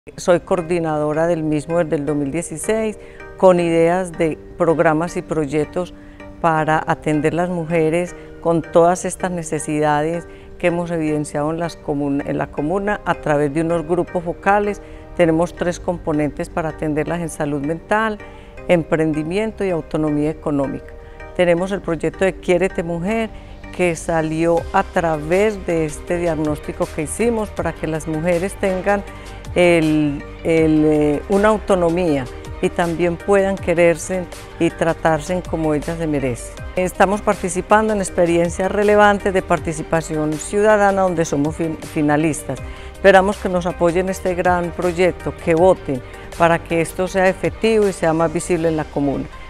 Soy coordinadora del mismo desde el 2016, con ideas de programas y proyectos para atender las mujeres con todas estas necesidades que hemos evidenciado en la comuna a través de unos grupos focales. Tenemos 3 componentes para atenderlas en salud mental, emprendimiento y autonomía económica. Tenemos el proyecto de Quiérete Mujer, que salió a través de este diagnóstico que hicimos para que las mujeres tengan una autonomía y también puedan quererse y tratarse como ellas se merecen. Estamos participando en experiencias relevantes de participación ciudadana donde somos finalistas. Esperamos que nos apoyen este gran proyecto, que voten para que esto sea efectivo y sea más visible en la comuna.